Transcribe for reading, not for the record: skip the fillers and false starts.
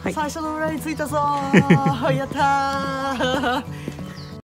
最初の裏に着いたぞやったー